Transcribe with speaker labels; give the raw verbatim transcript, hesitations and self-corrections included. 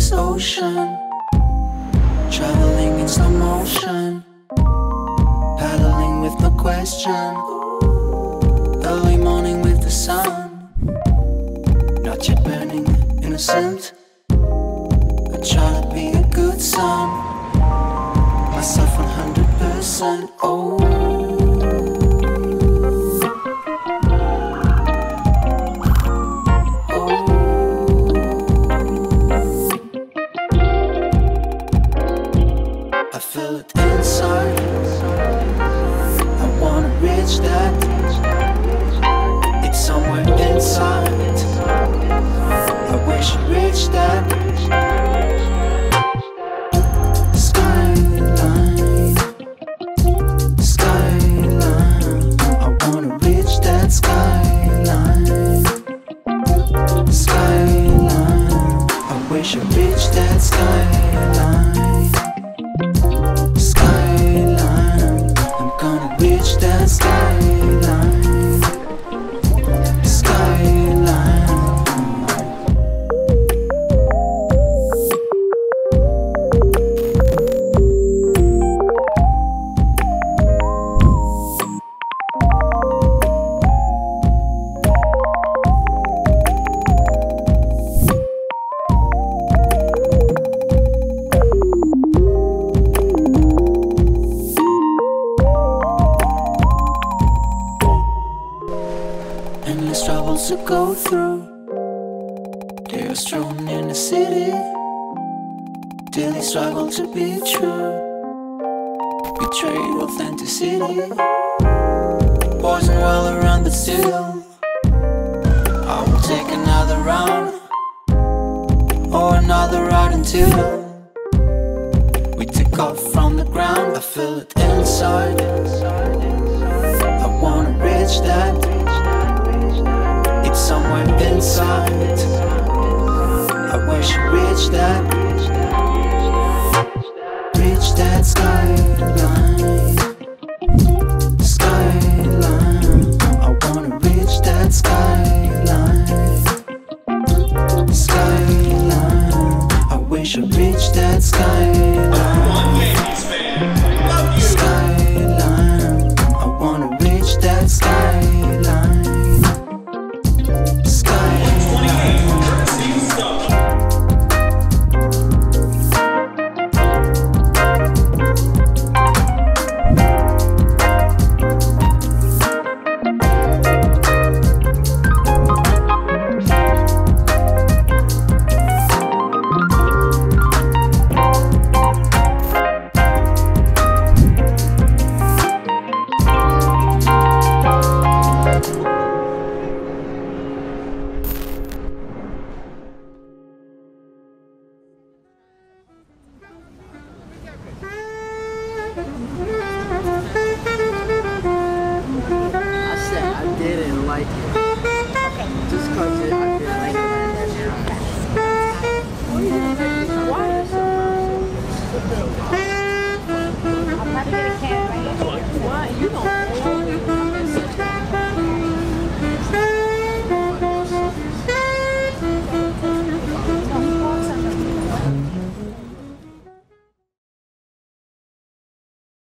Speaker 1: this ocean, traveling in slow motion, paddling with no question, early morning with the sun, not yet burning innocent. I try to be a good son, myself one hundred percent. Oh, I feel it inside, I wanna reach that. It's somewhere inside, I wish I reached that. Skyline, skyline, I wanna reach that skyline. Skyline, I wish I reached that skyline. Skyline, I'm gonna reach that skyline. Skyline. Endless troubles to go through, they are strewn in the city, daily struggle to be true, betray authenticity, poison well around but still, I will take another round, or another route until we take off from the ground. I feel it inside, I wanna reach that. It's somewhere in